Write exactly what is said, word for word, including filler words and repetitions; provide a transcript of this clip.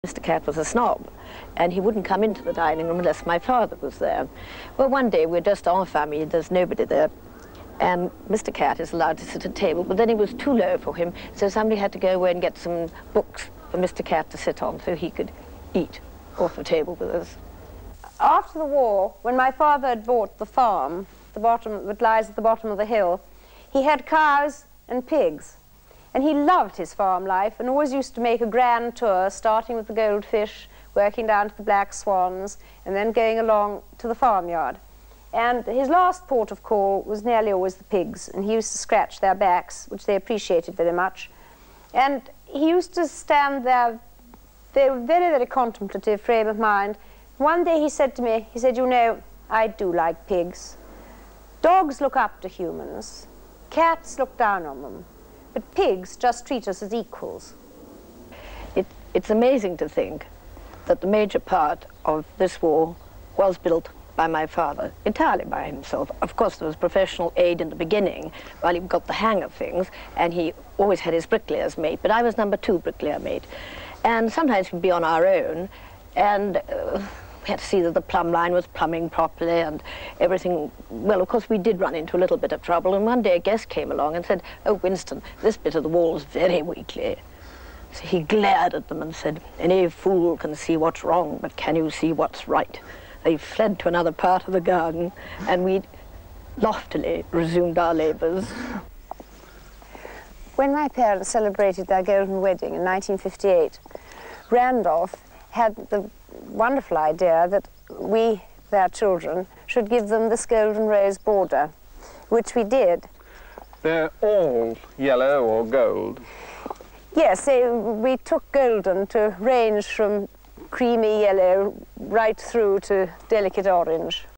Mister Cat was a snob, and he wouldn't come into the dining room unless my father was there. Well, one day we're just en famille, there's nobody there, and Mister Cat is allowed to sit at table, but then it was too low for him, so somebody had to go away and get some books for Mister Cat to sit on so he could eat off the table with us. After the war, when my father had bought the farm, the bottom that lies at the bottom of the hill, he had cows and pigs. And he loved his farm life and always used to make a grand tour, starting with the goldfish, working down to the black swans, and then going along to the farmyard. And his last port of call was nearly always the pigs, and he used to scratch their backs, which they appreciated very much. And he used to stand there, very, very, very contemplative frame of mind. One day he said to me, he said, "You know, I do like pigs. Dogs look up to humans. Cats look down on them. But pigs just treat us as equals." It, it's amazing to think that the major part of this war was built by my father, entirely by himself. Of course, there was professional aid in the beginning while he got the hang of things, and he always had his bricklayers mate, but I was number two bricklayer mate. And sometimes we'd be on our own, and uh, we had to see that the plumb line was plumbing properly and everything. Well, of course, we did run into a little bit of trouble, and one day a guest came along and said, "Oh, Winston, this bit of the wall is very weakly." So he glared at them and said, "Any fool can see what's wrong, but can you see what's right?" They fled to another part of the garden, and we loftily resumed our labours. When my parents celebrated their golden wedding in nineteen fifty-eight, Randolph had the wonderful idea that we, their children, should give them this golden rose border, which we did. They're all yellow or gold? Yes, they, we took golden to range from creamy yellow right through to delicate orange.